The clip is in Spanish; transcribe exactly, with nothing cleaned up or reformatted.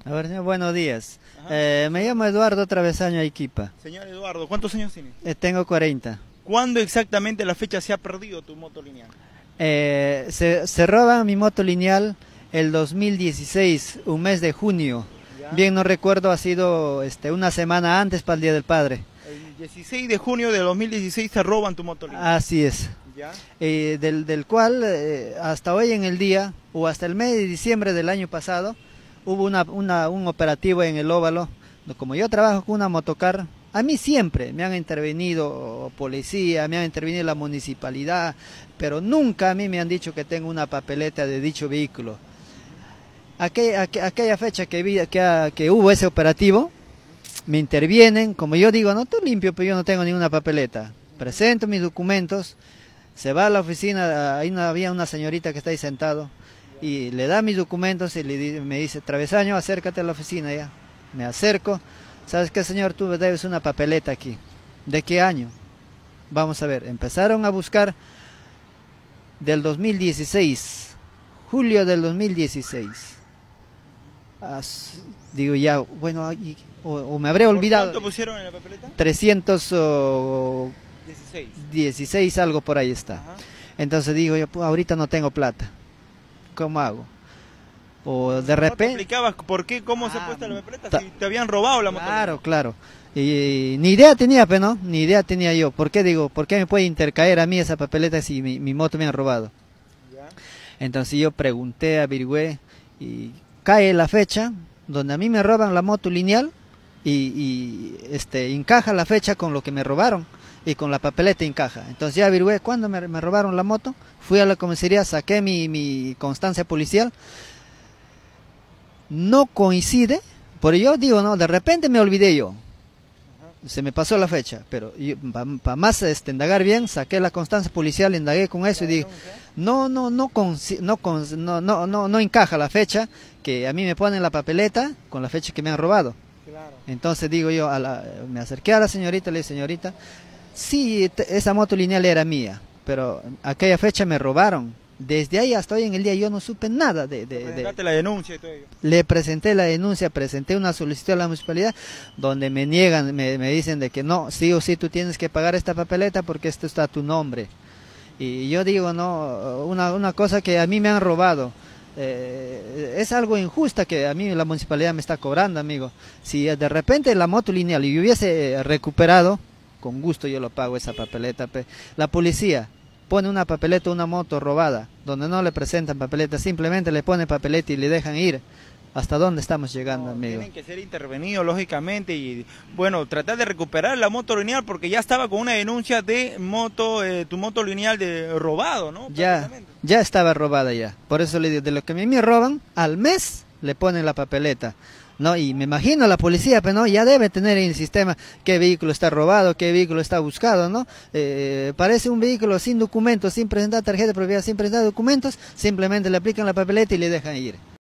A ver, señor, buenos días. Eh, me llamo Eduardo Travesaño Aiquipa. Señor Eduardo, ¿cuántos años tiene? Eh, tengo cuarenta. ¿Cuándo exactamente la fecha se ha perdido tu moto lineal? Eh, se, se roba mi moto lineal el dos mil dieciséis, un mes de junio. ¿Ya? Bien no recuerdo, ha sido este, una semana antes para el Día del Padre. El dieciséis de junio de dos mil dieciséis se roban tu moto lineal. Así es. ¿Ya? Eh, del, del cual eh, hasta hoy en el día, o hasta el mes de diciembre del año pasado, hubo una, una, un operativo en el Óvalo. Como yo trabajo con una motocar, a mí siempre me han intervenido policía, me han intervenido la municipalidad, pero nunca a mí me han dicho que tengo una papeleta de dicho vehículo. Aquella, aquella fecha que, vi, que, que hubo ese operativo, me intervienen, como yo digo, no, tú limpio, pero yo no tengo ninguna papeleta. Presento mis documentos, se va a la oficina, ahí no había una señorita que está ahí sentado, y le da mis documentos y le, me dice, Travesaño, acércate a la oficina ya. Me acerco, ¿sabes qué, señor? Tú debes una papeleta aquí. ¿De qué año? Vamos a ver, empezaron a buscar del dos mil dieciséis, julio del dos mil dieciséis. As, digo ya, bueno, y, o, o me habré olvidado. ¿Cuánto pusieron en la papeleta? trescientos dieciséis, algo por ahí está. Ajá. Entonces digo yo, pues, ahorita no tengo plata. ¿Cómo hago? O de repente... ¿No te explicabas por qué, cómo ah, se ha puesto la papeleta? Si te habían robado la moto. Claro, claro. Y, y, ni idea tenía, pero no, ni idea tenía yo. ¿Por qué digo? ¿Por qué me puede intercaer a mí esa papeleta si mi, mi moto me han robado? ¿Ya? Entonces yo pregunté, averigüé y cae la fecha donde a mí me roban la moto lineal y, y este, encaja la fecha con lo que me robaron y con la papeleta encaja. Entonces ya averigüé cuándo me, me robaron la moto, fui a la comisaría, saqué mi, mi constancia policial. No coincide, pero yo digo, no, de repente me olvidé yo, se me pasó la fecha, pero para pa más este, indagar bien, saqué la constancia policial, indagué con eso y digo, no, no, no, con, no, con, no, no, no, no encaja la fecha que a mí me ponen la papeleta con la fecha que me han robado. Claro. Entonces digo yo, a la, me acerqué a la señorita, le dije, señorita, sí, esa moto lineal era mía, pero aquella fecha me robaron. Desde ahí hasta hoy en el día yo no supe nada de... de, de la denuncia y todo ello. Le presenté la denuncia, presenté una solicitud a la municipalidad donde me niegan, me, me dicen de que no, sí o sí tú tienes que pagar esta papeleta porque esto está a tu nombre. Y yo digo, no, una, una cosa que a mí me han robado, eh, es algo injusta que a mí la municipalidad me está cobrando, amigo. Si de repente la moto lineal yo hubiese recuperado, con gusto yo lo pago esa papeleta. La policía pone una papeleta, una moto robada, donde no le presentan papeleta, simplemente le ponen papeleta y le dejan ir. ¿Hasta dónde estamos llegando, no, amigo? Tienen que ser intervenidos, lógicamente, y bueno, tratar de recuperar la moto lineal, porque ya estaba con una denuncia de moto, eh, tu moto lineal de robado, ¿no? Ya, ya estaba robada ya, por eso le digo, de lo que a mí me roban, al mes le ponen la papeleta. No, y me imagino la policía, pero no, ya debe tener en el sistema qué vehículo está robado, qué vehículo está buscado, ¿no? Eh, parece un vehículo sin documentos, sin presentar tarjeta de propiedad, sin presentar documentos, simplemente le aplican la papeleta y le dejan ir.